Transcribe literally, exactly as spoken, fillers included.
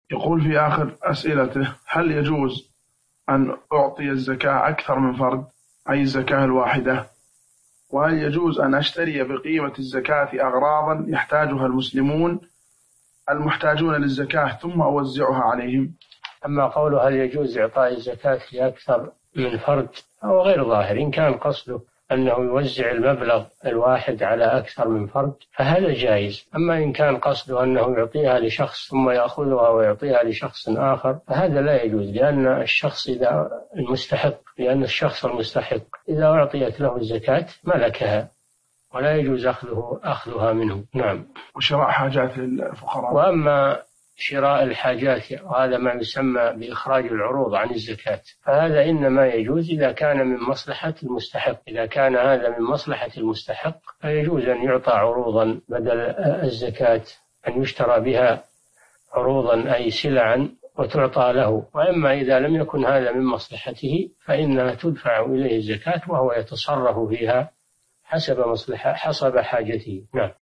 يقول في آخر أسئلته: هل يجوز أن أعطي الزكاة أكثر من فرد، أي الزكاة الواحدة؟ وهل يجوز أن أشتري بقيمة الزكاة أغراضا يحتاجها المسلمون المحتاجون للزكاة ثم أوزعها عليهم؟ أما قوله هل يجوز إعطاء الزكاة لأكثر من فرد هو غير ظاهر. إن كان قصده أنه يوزع المبلغ الواحد على أكثر من فرد فهذا جائز. أما إن كان قصده أنه يعطيها لشخص ثم يأخذها ويعطيها لشخص آخر فهذا لا يجوز، لأن الشخص إذا المستحق لأن الشخص المستحق إذا أعطيت له الزكاة ملكها ولا يجوز أخذه أخذها منه. نعم. وشراء حاجات للفقراء. وأما شراء الحاجات وهذا ما يسمى بإخراج العروض عن الزكاة فهذا إنما يجوز إذا كان من مصلحة المستحق. إذا كان هذا من مصلحة المستحق فيجوز أن يعطى عروضا بدل الزكاة، أن يشترى بها عروضا أي سلعا وتعطى له. وأما إذا لم يكن هذا من مصلحته فإنها تدفع إليه الزكاة وهو يتصرف فيها حسب مصلحة حسب حاجته. نعم.